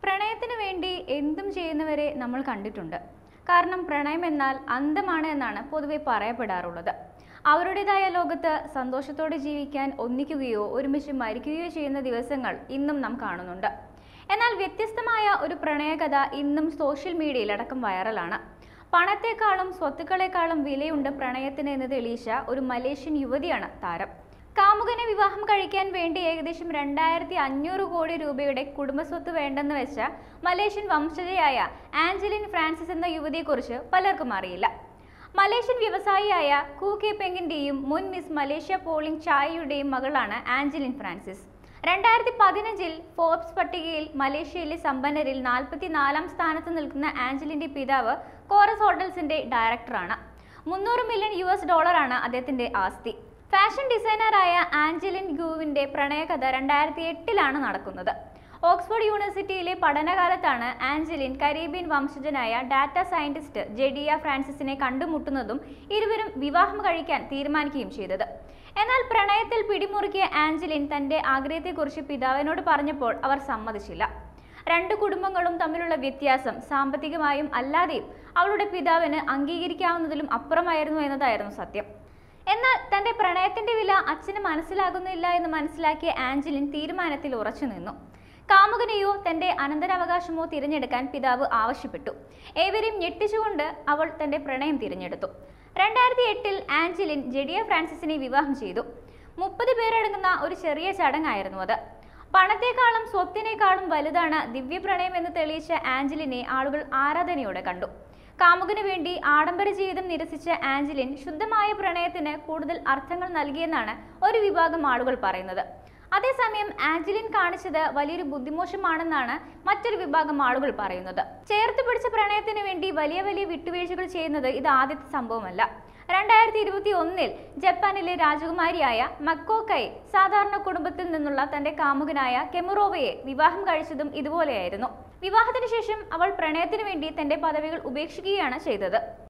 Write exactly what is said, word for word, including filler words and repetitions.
പ്രണയത്തിനു വേണ്ടി എന്തും ചെയ്യുന്നവരെ നമ്മൾ കണ്ടിട്ടുണ്ട്. കാരണം പ്രണയം എന്നാൽ അന്ധമാണ് എന്നാണ് പൊതുവെ പറയപ്പെടാറുള്ളത്. അവരുടേതായ ലോകത്ത് സന്തോഷത്തോടെ ജീവിക്കാൻ ഒന്നിക്കുകയോ ഒരുമിച്ച് മരിക്കുകയോ ചെയ്യുന്ന ദിവസങ്ങൾ ഇന്നും നാം കാണുന്നുണ്ട്. എന്നാൽ വ്യത്യസ്തമായ ഒരു പ്രണയകഥ ഇന്നും സോഷ്യൽ മീഡിയയിൽ അടക്കം വൈറലാണ്. പണത്തെക്കാളും സ്വത്തുക്കളെക്കാളും വിലയുണ്ട് പ്രണയത്തിന് എന്ന് തെളിയിച്ച ഒരു മലേഷ്യൻ യുവതിയാണ് താരം. കാമുകനെ വിവാഹം കഴിക്കാൻ വേണ്ടി ഏകദേശം രണ്ടായിരത്തി അഞ്ഞൂറ് കോടി രൂപയുടെ കുടുംബസ്വത്ത് വേണ്ടെന്ന് വെച്ച മലേഷ്യൻ വംശജയായ ആഞ്ചലിൻ ഫ്രാൻസിസ് എന്ന യുവതിയെക്കുറിച്ച് പലർക്കും അറിയില്ല. മലേഷ്യൻ വ്യവസായിയായ കൂ കെ പെങ്ങിന്റെയും മുൻ മിസ് മലേഷ്യ പോളിംഗ് ചായയുടെയും മകളാണ് ആഞ്ചലിൻ ഫ്രാൻസിസ്. രണ്ടായിരത്തി പതിനഞ്ചിൽ ഫോർബ്സ് പട്ടികയിൽ മലേഷ്യയിലെ സമ്പന്നരിൽ നാൽപ്പത്തിനാലാം സ്ഥാനത്ത് നിൽക്കുന്ന ആഞ്ചലിന്റെ പിതാവ് കോറസ് ഹോട്ടൽസിന്റെ ഡയറക്ടറാണ്. മുന്നൂറ് മില്യൺ യു എസ് ഡോളറാണ് അദ്ദേഹത്തിന്റെ ആസ്തി. ഫാഷൻ ഡിസൈനറായ ആഞ്ചലിൻ ഗൂവിന്റെ പ്രണയകഥ രണ്ടായിരത്തി എട്ടിലാണ് നടക്കുന്നത്. ഓക്സ്ഫോർഡ് യൂണിവേഴ്സിറ്റിയിലെ പഠനകാലത്താണ് ആഞ്ചലിൻ കരീബിയൻ വംശജനായ ഡാറ്റ സയന്റിസ്റ്റ് ജെഡിയ ഫ്രാൻസിസിനെ കണ്ടുമുട്ടുന്നതും ഇരുവരും വിവാഹം കഴിക്കാൻ തീരുമാനിക്കുകയും ചെയ്തത്. എന്നാൽ പ്രണയത്തിൽ പിടിമുറുക്കിയ ആഞ്ചലിൻ തന്റെ ആഗ്രഹത്തെക്കുറിച്ച് പിതാവിനോട് പറഞ്ഞപ്പോൾ അവർ സമ്മതിച്ചില്ല. രണ്ട് കുടുംബങ്ങളും തമ്മിലുള്ള വ്യത്യാസം സാമ്പത്തികമായും അല്ലാതെയും അവളുടെ പിതാവിന് അംഗീകരിക്കാവുന്നതിലും അപ്പുറമായിരുന്നു എന്നതായിരുന്നു സത്യം. എന്നാൽ തന്റെ പ്രണയത്തിന്റെ വില അച്ഛന് മനസ്സിലാകുന്നില്ല എന്ന് മനസ്സിലാക്കിയ ആഞ്ചലിൻ തീരുമാനത്തിൽ ഉറച്ചു നിന്നു. കാമുകനെയോ തന്റെ അനന്തരാവകാശമോ തിരഞ്ഞെടുക്കാൻ പിതാവ് ആവശ്യപ്പെട്ടു. ഏവരെയും ഞെട്ടിച്ചുകൊണ്ട് അവൾ തന്റെ പ്രണയം തിരഞ്ഞെടുത്തു. രണ്ടായിരത്തി എട്ടിൽ ആഞ്ചലിൻ ജെഡിയ ഫ്രാൻസിസിനെ വിവാഹം ചെയ്തു. മുപ്പത് പേരടങ്ങുന്ന ഒരു ചെറിയ ചടങ്ങായിരുന്നു അത്. പണത്തെക്കാളും സ്വത്തിനേക്കാളും വലുതാണ് ദിവ്യപ്രണയം എന്ന് തെളിയിച്ച ആഞ്ചലിനെ ആളുകൾ ആരാധനയോടെ കണ്ടു. കാമുകന് വേണ്ടി ആഡംബര ജീവിതം നിരസിച്ച ആഞ്ചലിൻ ശുദ്ധമായ പ്രണയത്തിന് കൂടുതൽ അർത്ഥങ്ങൾ നൽകിയെന്നാണ് ഒരു വിഭാഗം ആളുകൾ പറയുന്നത്. അതേസമയം ആഞ്ചലിൻ കാണിച്ചത് വലിയൊരു ബുദ്ധിമോശമാണെന്നാണ് മറ്റൊരു വിഭാഗം ആളുകൾ പറയുന്നത്. ചേർത്ത് പിടിച്ച പ്രണയത്തിന് വേണ്ടി വലിയ വലിയ വിട്ടുവീഴ്ചകൾ ചെയ്യുന്നത് ഇത് ആദ്യത്തെ സംഭവമല്ല. രണ്ടായിരത്തി ഇരുപത്തി ഒന്നിൽ ജപ്പാനിലെ രാജകുമാരിയായ മക്കോക്കൈ സാധാരണ കുടുംബത്തിൽ നിന്നുള്ള തന്റെ കാമുകനായ കെമുറോവയെ വിവാഹം കഴിച്ചതും ഇതുപോലെയായിരുന്നു. വിവാഹത്തിന് ശേഷം അവൾ പ്രണയത്തിനു വേണ്ടി തന്റെ പദവികൾ ഉപേക്ഷിക്കുകയാണ് ചെയ്തത്.